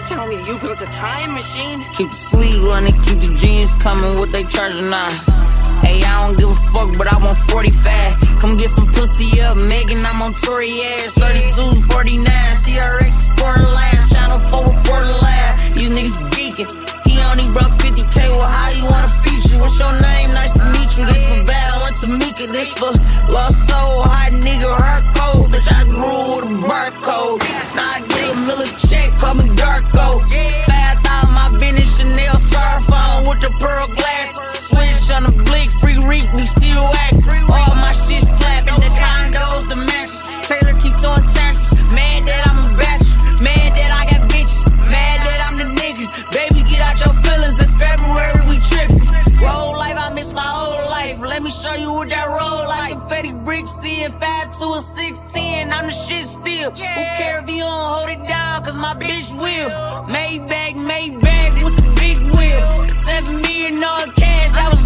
telling me you built a time machine? Keep the sleeve running, keep the jeans coming, what they charging now? Hey, I don't give a fuck, but I want 45. Come get some pussy up, Megan, I'm on Tory ass. 32, 49, CRX Sport Line, Channel 4 Reporter Line. These niggas geeking. He only brought 50K, well, how you wanna feature? What's your name? Nice to meet you. This for Val and Tamika, this for Lost Soul, hot nigga, hard code. Bitch, I grew with a barcode. Now I get a million check, call me Darko. 5,000 my business, Chanel styrofoam with the pearl glasses. Switch on the blick, free reek, we still acting. All my shit slapping, the condos, the mattress. Taylor keep throwing taxes. Mad that I'm a bachelor, mad that I got bitches, mad that I'm the nigga. Baby, get out your feelings, in February we trippin'. Roll life, I miss my whole life. Let me show you what that roll like. Fetty bricks, seeing 5 to a 610, I'm the shit still. Who care if you don't hold it down, cause my bitch will. Maybach with the big wheel. $7 million cash, that was